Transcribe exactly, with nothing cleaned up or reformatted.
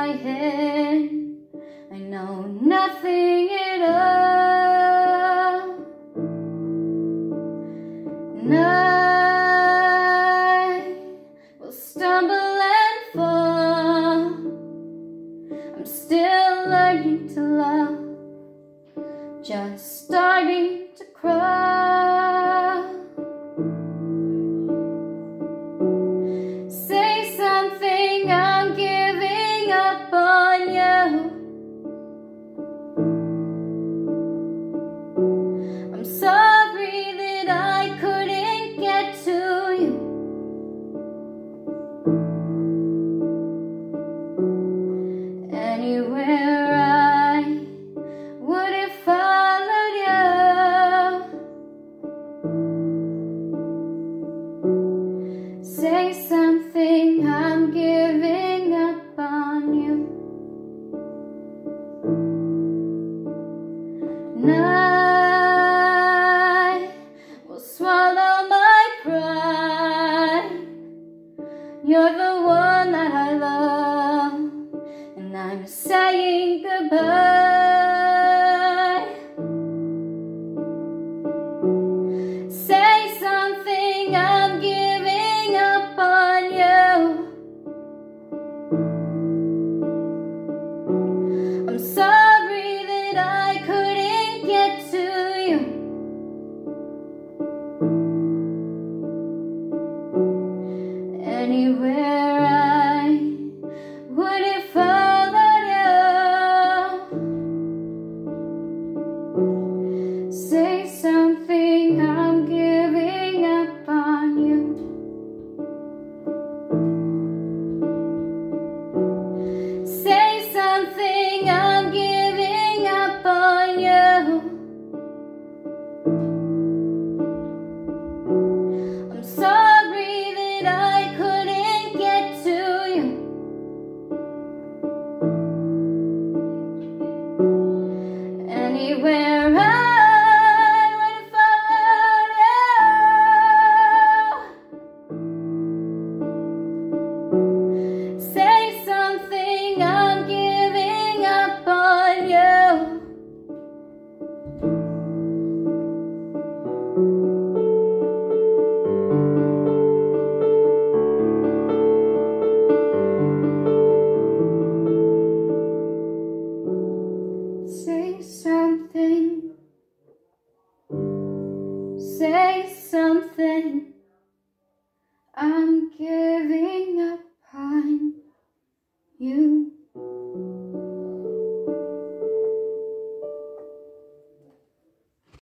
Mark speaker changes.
Speaker 1: my head, I know nothing at all, and I will stumble and fall. I'm still learning to love, just starting to crawl. Say something, I'm giving up on you. I'm sorry that I couldn't get to you. Anywhere I would have followed you. Say something, I'm giving up on you. And I will swallow my pride. You're the one that I love, and I'm saying goodbye. Say something, I'm giving up on you. I'm sorry that I couldn't get to you. Anywhere I would have followed you. Say something, I'm giving up on you. Say something, I'm giving up on you. I'm sorry that I couldn't get to you. Anywhere I would follow you. Say something, I'm giving up on you. Say something, say something, I'm giving up on you.